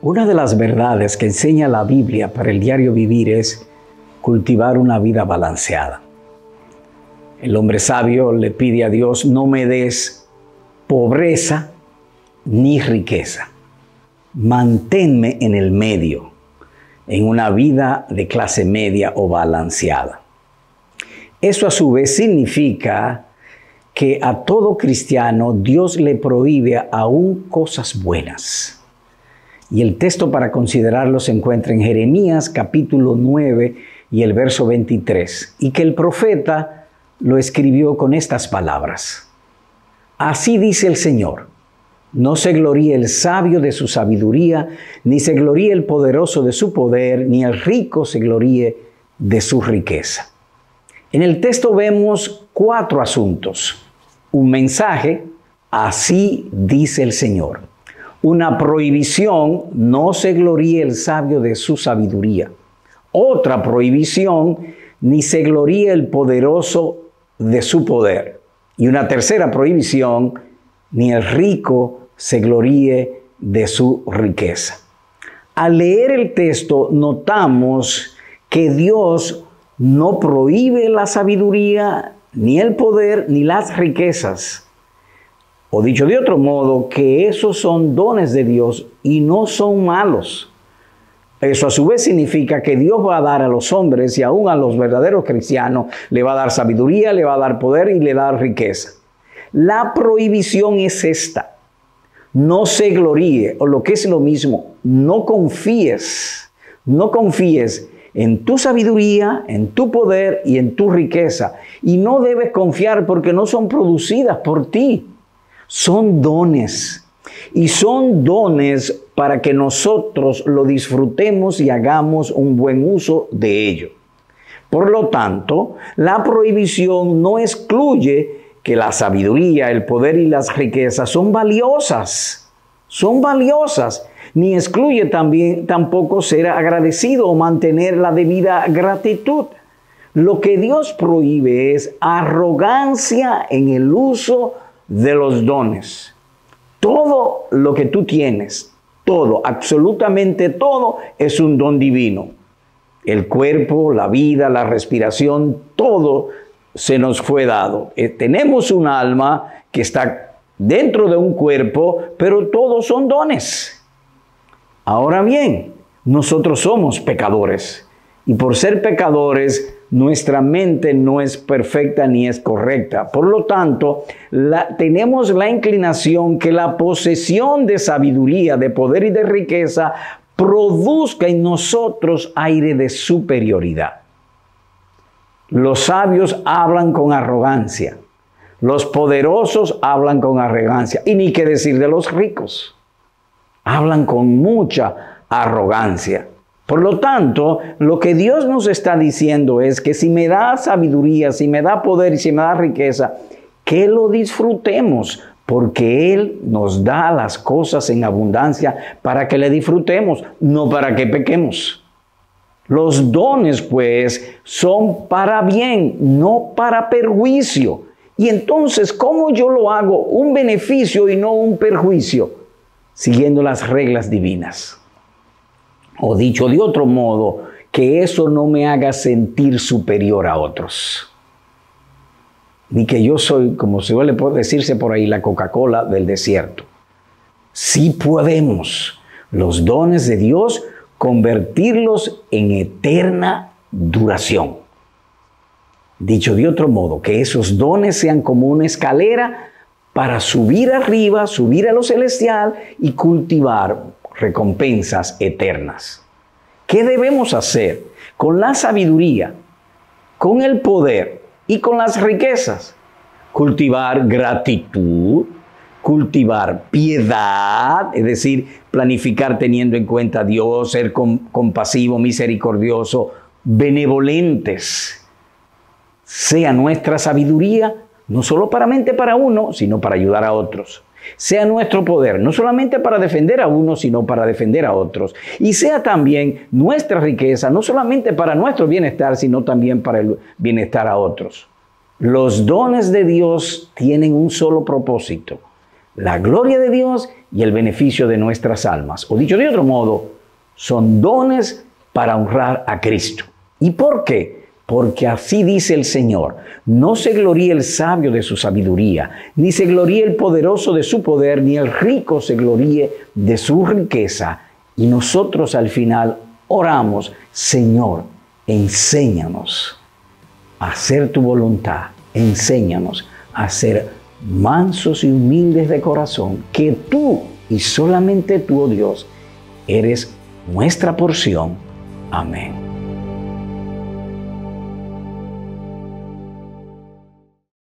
Una de las verdades que enseña la Biblia para el diario vivir es cultivar una vida balanceada. El hombre sabio le pide a Dios: no me des pobreza ni riqueza. Manténme en el medio, en una vida de clase media o balanceada. Eso a su vez significa que a todo cristiano Dios le prohíbe aún cosas buenas. Y el texto para considerarlo se encuentra en Jeremías capítulo 9 y el verso 23, y que el profeta lo escribió con estas palabras: así dice el Señor, no se gloríe el sabio de su sabiduría, ni se gloríe el poderoso de su poder, ni el rico se gloríe de su riqueza. En el texto vemos 4 asuntos: un mensaje, así dice el Señor; una prohibición, no se gloríe el sabio de su sabiduría; otra prohibición, ni se gloríe el poderoso de su poder; y una tercera prohibición, ni el rico se gloríe de su riqueza. Al leer el texto notamos que Dios no prohíbe la sabiduría, ni el poder, ni las riquezas. O dicho de otro modo, que esos son dones de Dios y no son malos. Eso a su vez significa que Dios va a dar a los hombres y aún a los verdaderos cristianos, le va a dar sabiduría, le va a dar poder y le va a dar riqueza. La prohibición es esta: no se gloríe, o lo que es lo mismo, no confíes en tu sabiduría, en tu poder y en tu riqueza. Y no debes confiar porque no son producidas por ti. Son dones, y son dones para que nosotros lo disfrutemos y hagamos un buen uso de ello. Por lo tanto, la prohibición no excluye que la sabiduría, el poder y las riquezas son valiosas, ni excluye tampoco ser agradecido o mantener la debida gratitud. Lo que Dios prohíbe es arrogancia en el uso de los dones. Todo lo que tú tienes, todo, absolutamente todo, es un don divino. El cuerpo, la vida, la respiración, todo se nos fue dado. Tenemos un alma que está dentro de un cuerpo, pero todos son dones. Ahora bien, nosotros somos pecadores, y por ser pecadores, nuestra mente no es perfecta ni es correcta. Por lo tanto, tenemos la inclinación que la posesión de sabiduría, de poder y de riqueza produzca en nosotros aire de superioridad. Los sabios hablan con arrogancia. Los poderosos hablan con arrogancia. Y ni qué decir de los ricos. Hablan con mucha arrogancia. Por lo tanto, lo que Dios nos está diciendo es que si me da sabiduría, si me da poder y si me da riqueza, que lo disfrutemos, porque Él nos da las cosas en abundancia para que le disfrutemos, no para que pequemos. Los dones, pues, son para bien, no para perjuicio. Y entonces, ¿cómo yo lo hago? Un beneficio y no un perjuicio, siguiendo las reglas divinas. O dicho de otro modo, que eso no me haga sentir superior a otros. Ni que yo soy, como suele decirse por ahí, la Coca-Cola del desierto. Sí podemos los dones de Dios convertirlos en eterna duración. Dicho de otro modo, que esos dones sean como una escalera para subir arriba, subir a lo celestial y cultivar recompensas eternas. ¿Qué debemos hacer con la sabiduría, con el poder y con las riquezas? Cultivar gratitud, cultivar piedad, es decir, planificar teniendo en cuenta a Dios, ser compasivo, misericordioso, benevolentes. Sea nuestra sabiduría no solamente para uno, sino para ayudar a otros. Sea nuestro poder, no solamente para defender a uno, sino para defender a otros. Y sea también nuestra riqueza, no solamente para nuestro bienestar, sino también para el bienestar a otros. Los dones de Dios tienen un solo propósito: la gloria de Dios y el beneficio de nuestras almas. O dicho de otro modo, son dones para honrar a Cristo. ¿Y por qué? Porque así dice el Señor: no se gloríe el sabio de su sabiduría, ni se gloríe el poderoso de su poder, ni el rico se gloríe de su riqueza. Y nosotros al final oramos: Señor, enséñanos a hacer tu voluntad, enséñanos a ser mansos y humildes de corazón, que tú y solamente tú, oh Dios, eres nuestra porción. Amén.